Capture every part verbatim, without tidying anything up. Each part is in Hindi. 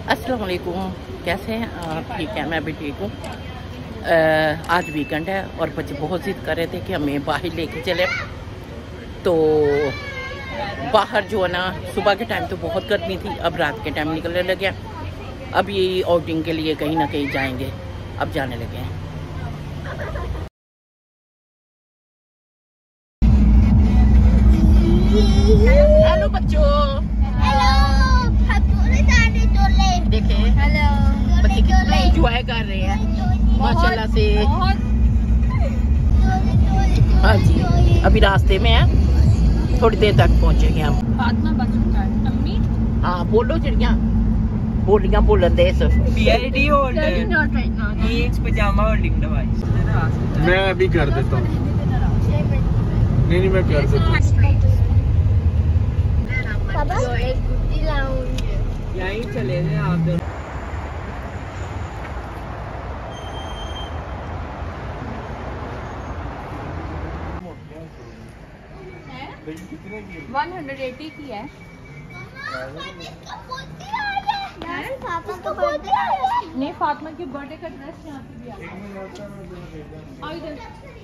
अस्सलाम वालेकुम, कैसे हैं आप? ठीक है, मैं भी ठीक हूँ। आज वीकेंड है और बच्चे बहुत जिद कर रहे थे कि हमें बाहर लेके चले। तो बाहर जो है ना, सुबह के टाइम तो बहुत गर्मी थी, अब रात के टाइम निकलने लगे। अब ये आउटिंग के लिए कहीं ना कहीं जाएंगे, अब जाने लगे हैं। हेलो बच्चों, देखे बच्चे कितना एंजॉय कर रहे हैं माशाल्लाह से। हाँ जी, अभी रास्ते में है, थोड़ी देर तक पहुंचेंगे हम। हाँ बोलो चिड़िया, बोलियां बोलन दे सब। मैं अभी कर देता हूँ। नहीं नहीं मैं कर देता हूँ। यहीं चले गए आप। वन हंड्रेड एटी की है। नहीं, फातिमा की बर्थडे का ड्रेस यहाँ पे भी आ इधर।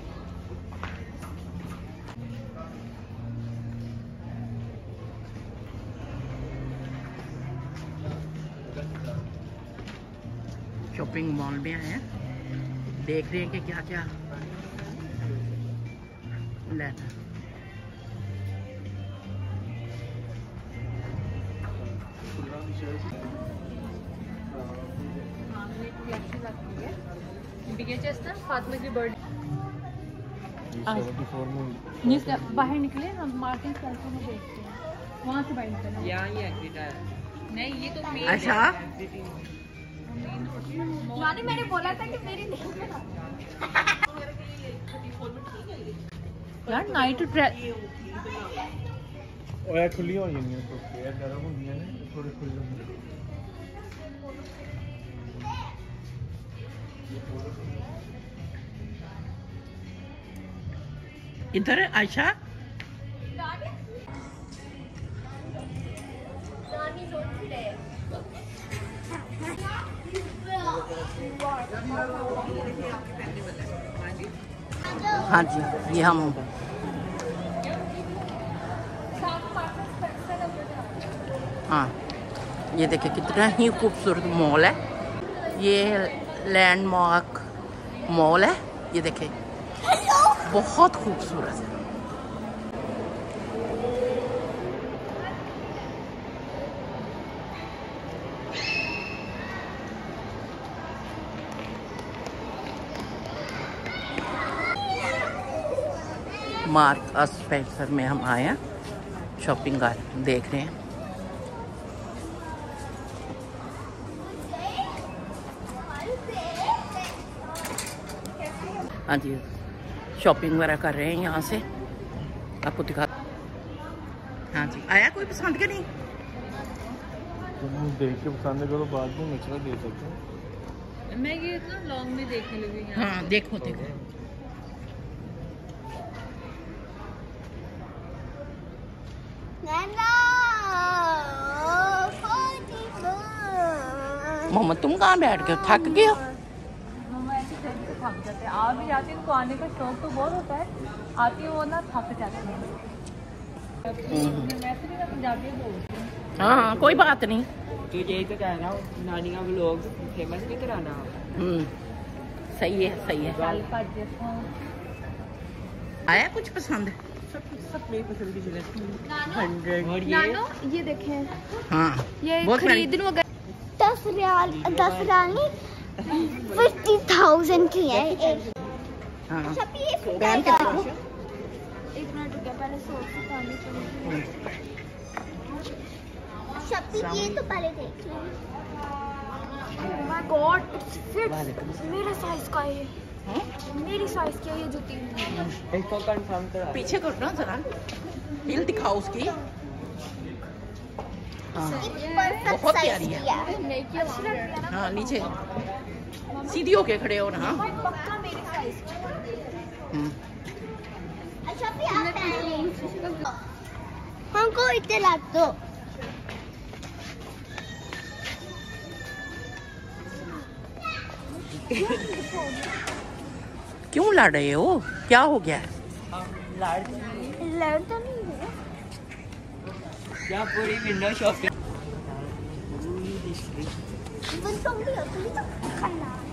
शॉपिंग मॉल में आए हैं, देख रहे हैं कि क्या क्या लेना। फातिमा की बर्थडे बाहर निकले हम, मार्केट सेल्फी में देखते हैं, वहाँ से बाहर निकले। यहाँ ये एग्जिट है। नहीं, ये तो मेन। अच्छा, माने मैंने बोला था कि मेरी यार नाइट ड्रेस ओए खुली हो नहीं तो यार गरम होंगी है ना, थोड़ी खुली होंगी। इधर आयशा। हाँ जी, ये हम हाँ ये देखिए कितना ही खूबसूरत मॉल है। ये लैंडमार्क मॉल है, ये देखे बहुत खूबसूरत है। मार्क अस स्पेंसर में हम आए हैं, शॉपिंग कर देख रहे हैं। हाँ जी, शॉपिंग वगैरह कर रहे हैं यहाँ से, आपको दिखा। हाँ जी, आया कोई पसंद के नहीं? तुम देख के पसंद करो, बाद में मछला दे सकते हो। मैं ये इतना लॉन्ग में देखने लगी। हाँ देखो देखो, मोहम्मद तुम कहाँ बैठ गए हो, थक गए हो? थक जाते हैं, आ भी जाती है, उनको आने का शौक तो बहुत होता है, आती है वो ना थक जाती है। मैं तो ना पंजाबी बोलती हूँ। हाँ कोई बात नहीं, तुझे तो कहना नानी का व्लॉग फेमस भी कराना। हम्म सही है सही है। आया कुछ पसंद? सब सब मेरी पसंद की चीजें। हंड्रेड और ये नानो ये देखें, हाँ ये बहुत सारी। खरीद लूँ अगर दस रियाल दस रियाल नहीं फिफ्टी थाउजेंड की है एक। हाँ सब ये पहन के देखो। एक मिनट रुक गया, पहले सोच से पानी चाहिए। शप्पी ये तो पहले देख लो। माय गॉड, इट्स फिट मेरे साइज का है। हैं? मेरी साइज की है ये जूती। एक को कंफर्म करा। पीछे करो ना जरा, हिल दिखाओ उसकी। हाँ बहुत प्यारी है। नहीं किया हाँ नीचे सीधी होके खड़े हो ना। पक्का मेरे साइज की। हम्म अच्छा भी आप हमको इतने लाख दो। क्यों लड़ रहे हो? क्या हो गया? लड़ तो नहीं है। क्या पूरी विंडो शॉपिंग बंदों की असली तो खाना है।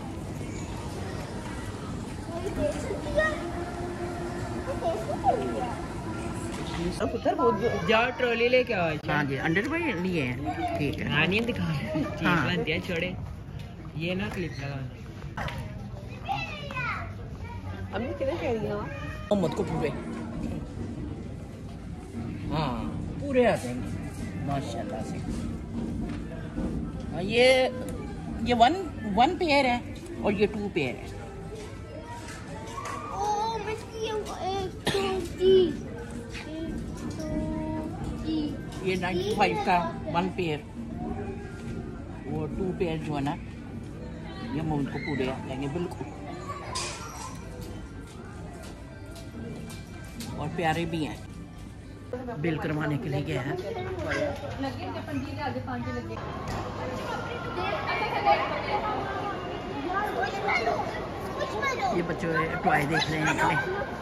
ये देख सकती है? ये देख सकती है? पुत्र वो जा ट्रॉली लेके आओ। हाँ जी, अंडर भाई लिए हैं, ठीक है। हाँ नहीं दिखा चीज हाँ। बन दिया छोड़े ये ना क्लिप लगा। अभी कितने कह रही हो मोहम्मद को पूरे, हाँ पूरे आ जाएंगे माशाल्लाह से। हाँ, ये ये वन वन पेयर है और ये टू पेयर है। ओ मिस्की एक दो तीन ये नाइन्टी फाइव का वन पेयर, वो टू पेयर जो है ना ये मोहम्मद को पूरे आ जाएंगे बिल्कुल, और प्यारे भी हैं। बिल करवाने के लिए गया है। ये बच्चों टॉय देख रहे हैं अपने।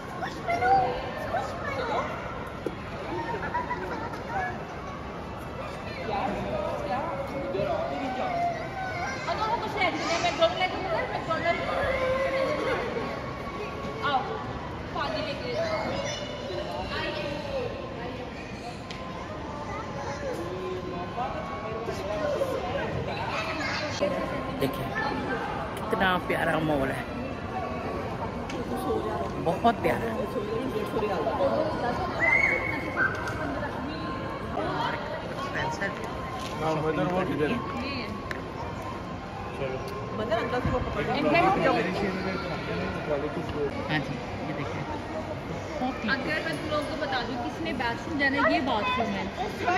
देखिए कितना प्यारा मॉल है, बहुत प्यारा है। हाँ मदर वो किधर है? चलो मदर अंकल से वो पकड़ हाँ जी, ये देखिए अगर मैं तुम लोगों को बता दूं किसने बाथरूम जाना है, ये बाथरूम है।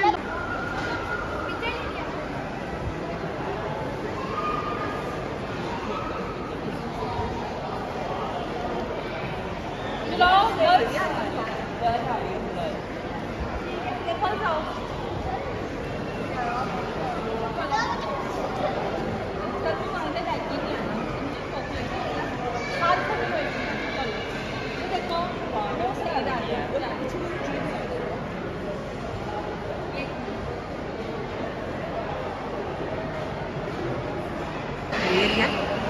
एरिया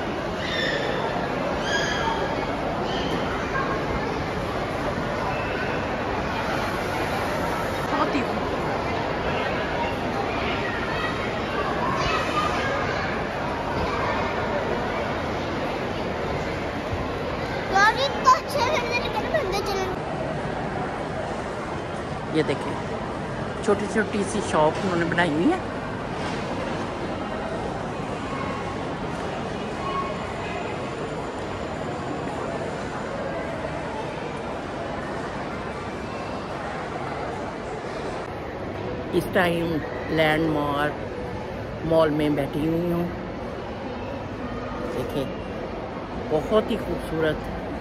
बहुत ही यार इतना अच्छा है मैंने कहा अंदर चले। ये देखिए छोटी छोटी सी शॉप उन्होंने बनाई हुई है। इस टाइम लैंडमार्क मॉल में बैठी हुई हूँ। देखिए बहुत ही खूबसूरत,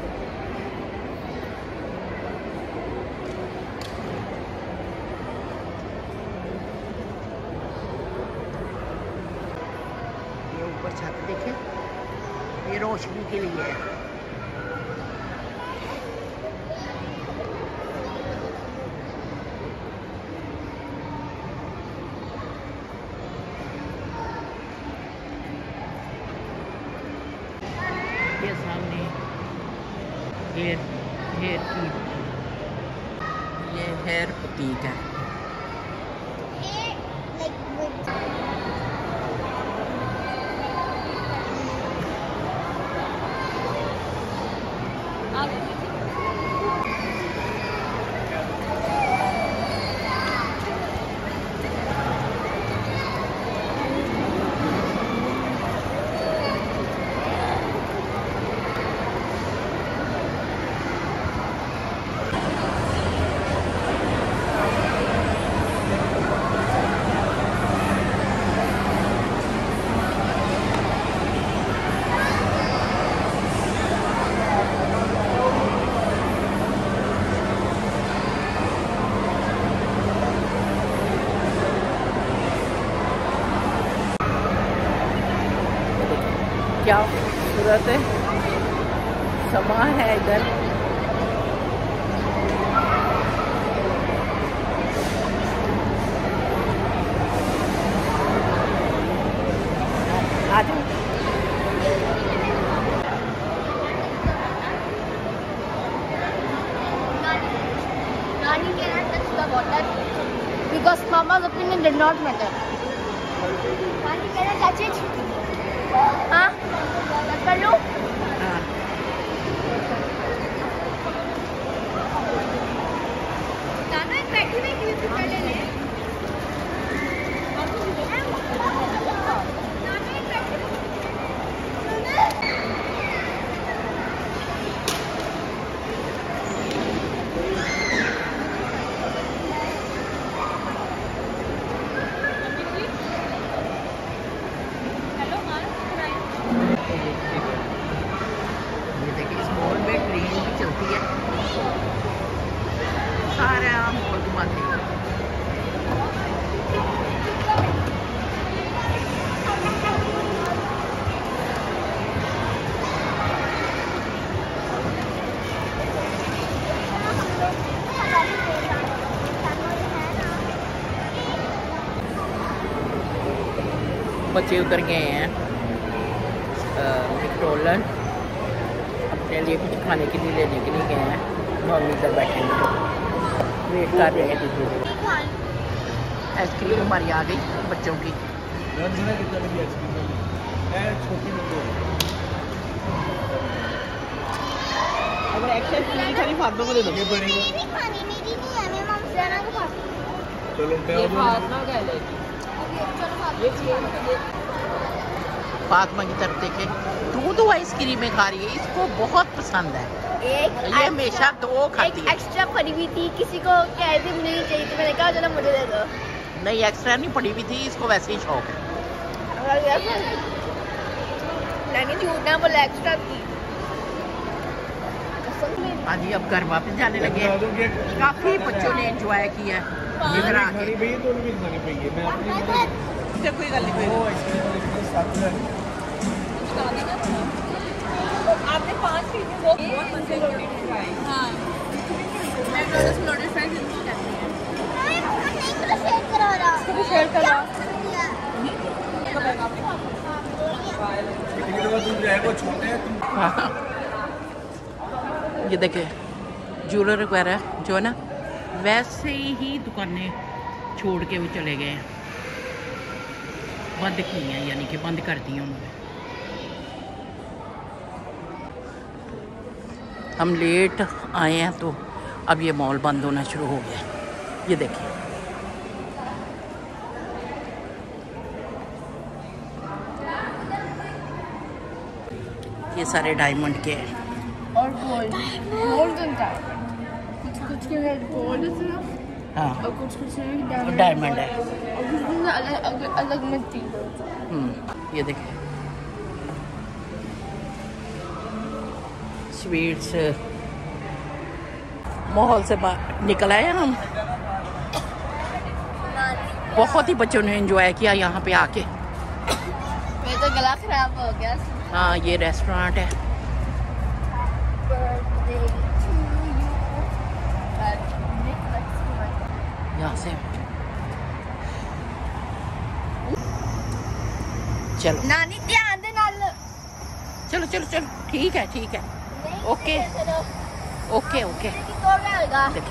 ये ऊपर छत देखिए, ये रोशनी के लिए है। ये सामने हेयर हेयर की ये हेयर बुटीक है। क्या खूबसूरत है समा है इधर। आ जाओ। Nani cannot touch the water because Mama's opinion did not matter. Nani cannot touch it. हाँ? touch कर लो? हाँ। नाना एक बैठी हुई क्लिप उठा ले ले। नाना एक बैठी हुई। ये देखिए इस मॉल में ट्रेन भी चलती है, सारा मॉल घुमाती है। बच्चे उतर गए हैं मैकडॉनल्ड, अपने लिए कुछ खाने के लिए लेने के लिए गए हैं। मम्मी इधर बैठे हैं, वेट कर रहे हैं। आइसक्रीम हमारी आ गई बच्चों की। अगर एक्स्ट्रा नहीं खानी फातिमा को दे दो। मेरी खानी मेरी नहीं है, मैं मम्मी से आना को खाती हूँ। चलो ये फातिमा का ले। ये फातिमा की तरफ देखे, दूध आइसक्रीम में खा रही है, इसको बहुत पसंद है। एक ये हमेशा दो खाती एक है। एक्स्ट्रा पड़ी हुई थी, किसी को क्या आइसक्रीम नहीं चाहिए थी, मैंने कहा चलो मुझे दे दो। नहीं एक्स्ट्रा नहीं पड़ी हुई थी, इसको वैसे ही शौक है। मैंने झूठ ना बोला, एक्स्ट्रा थी। हाँ जी, अब घर वापस जाने लगे हैं। काफी बच्चों ने एंजॉय किया है इधर आके। भई तो नहीं खानी पई है। मैं अपनी इससे कोई गल नहीं वो आइसक्रीम वाली साथ में आपने पांच चीजें वो बहुत मजे लोडेड फ्राई। हाँ मैकडॉनल्ड्स लोडेड फ्राइज इनको कहते हैं। शेयर करो रहा इसको भी शेयर करो। कितनी दफा तुम जो है वो छोटे हैं तुम। ये देखिए ज्वेलर वगैरह जो है ना, वैसे ही दुकानें छोड़ के वो चले गए हैं, बंद की हैं, यानी कि बंद कर दी उन्होंने। हम लेट आए हैं तो अब ये मॉल बंद होना शुरू हो गया। ये देखिए ये सारे डायमंड के हैं। और गोल्ड गोल्डन का कुछ कुछ के में गोल्ड है हाँ और कुछ कुछ में और डायमंड डायमंड है। और कुछ में अलग अलग अलग मिलती है। हम्म ये देखिए स्वीट्स। माहौल से बाहर निकल आए हम, बहुत ही बच्चों ने एंजॉय किया यहाँ पे आके। मेरा तो गला खराब हो गया। हाँ ये रेस्टोरेंट है। यहाँ से चलो नानी ध्यान दे नाल। चलो चलो चलो ठीक है ठीक है ओके ओके ओके। देखिए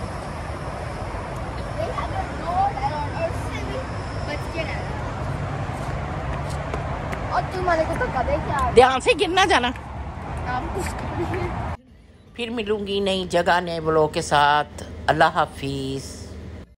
और तुम्हारे को तो कभी क्या ध्यान से गिरना जाना। आप कुछ फिर मिलूंगी नई जगह नए ब्लॉग के साथ। अल्लाह हाफिज।